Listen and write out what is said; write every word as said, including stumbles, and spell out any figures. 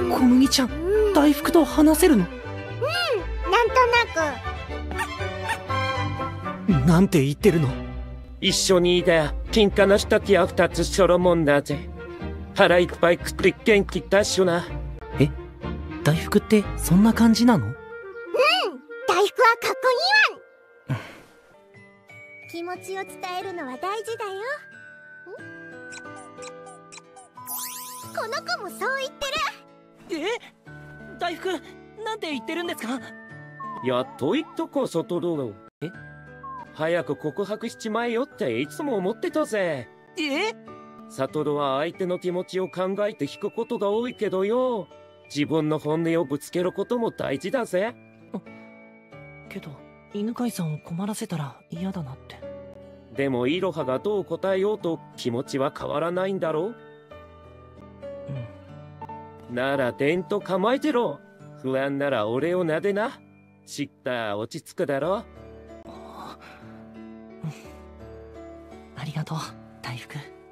小麦ちゃん、大福と話せるの？ うん、なんとなく。 なんて言ってるの？ 一緒にいだ、金貨の一つや二つしょろもんだぜ。腹いっぱい食って元気だしょな。 え、大福ってそんな感じなの？ うん、大福はかっこいいわん。気持ちを伝えるのは大事だよ。この子もそう言ってる。 え、大福、なんて言ってるんですか？ やっと言っとこう、外道。 え？ 早く告白しちまえよっていつも思ってたぜ。 え？ サトルは相手の気持ちを考えて引くことが多いけどよ。自分の本音をぶつけることも大事だぜ。 けど、犬飼さんを困らせたら嫌だなって。 でもイロハがどう答えようと気持ちは変わらないんだろう。うん。ならでんと構えてろ。不安なら俺を撫でな。知った落ち着くだろ。 ありがとう、大福。